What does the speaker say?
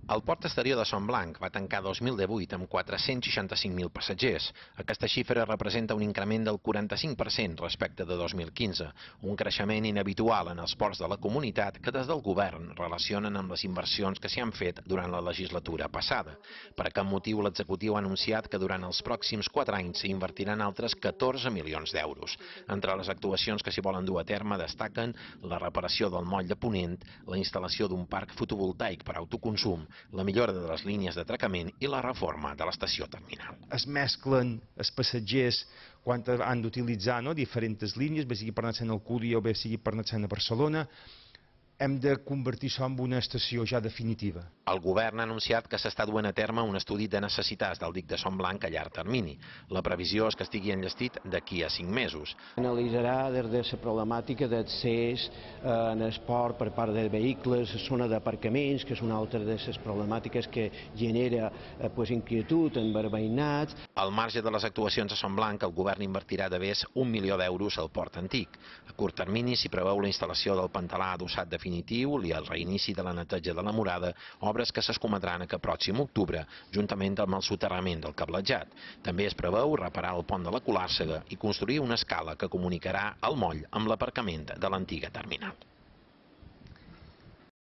El port exterior de Son Blanc va tancar 2018 amb 465.000 passatgers. Aquesta xifra representa un increment del 45% respecte de 2015, un creixement inhabitual en els ports de la comunitat que des del govern relacionen amb les inversions que s'hi han fet durant la legislatura passada. Per aquest motiu, l'executiu ha anunciat que durant els pròxims 4 anys s'hi invertiran altres 14 milions d'euros. Entre les actuacions que s'hi volen dur a terme destaquen la reparació del moll de Ponent, la instal·lació d'un parc fotovoltaic per autoconsum, la millora de les línies d'atracament i la reforma de l'estació terminal. Es mesclen els passatgers quan han d'utilitzar diferents línies, bé sigui per anar a Alcúdia o bé sigui per anar a Barcelona. Hem de convertir això en una estació ja definitiva. El govern ha anunciat que s'està duent a terme un estudi de necessitats del dic de Son Blanc a llarg termini. La previsió és que estigui enllestit d'aquí a 5 mesos. Analitzarà des de la problemàtica d'accés en esport per part de vehicles, la zona d'aparcaments, que és una altra de les problemàtiques que genera inquietud en veïnats. Al marge de les actuacions a Son Blanc, el govern invertirà de més 1 milió d'euros al port antic. A curt termini s'hi preveu la instal·lació del pantalà adossat definitiu i el reinici de la neteja de la morada, obres que s'escometran aquest pròxim octubre, juntament amb el soterrament del cablejat. També es preveu reparar el pont de la Colàrsega i construir una escala que comunicarà el moll amb l'aparcament de l'antiga terminal.